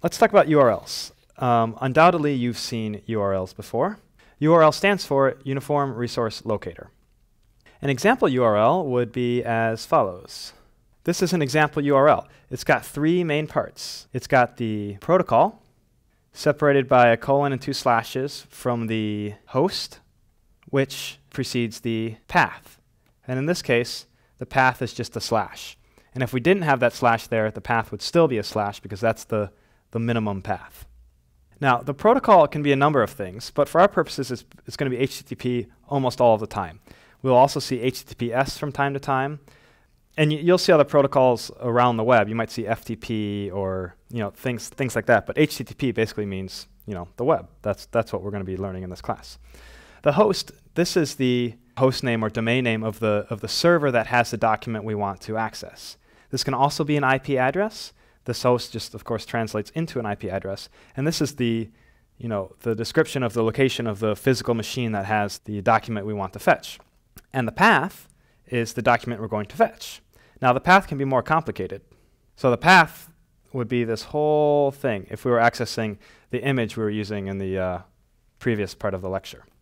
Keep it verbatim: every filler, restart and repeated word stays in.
Let's talk about U R Ls. Um, undoubtedly, you've seen U R Ls before. U R L stands for Uniform Resource Locator. An example U R L would be as follows. This is an example U R L. It's got three main parts. It's got the protocol, separated by a colon and two slashes from the host, which precedes the path. And in this case, the path is just a slash. And if we didn't have that slash there, the path would still be a slash because that's the, the minimum path. Now, the protocol can be a number of things, but for our purposes, it's, it's going to be H T T P almost all of the time. We'll also see H T T P S from time to time. And y you'll see other protocols around the web. You might see F T P or you know things things like that. But H T T P basically means you know the web. That's that's what we're going to be learning in this class. The host. This is the host name or domain name of the of the server that has the document we want to access. This can also be an I P address. This host just of course translates into an I P address. And this is the you know the description of the location of the physical machine that has the document we want to fetch. And the path is the document we're going to fetch. Now the path can be more complicated. So the path would be this whole thing if we were accessing the image we were using in the uh, previous part of the lecture.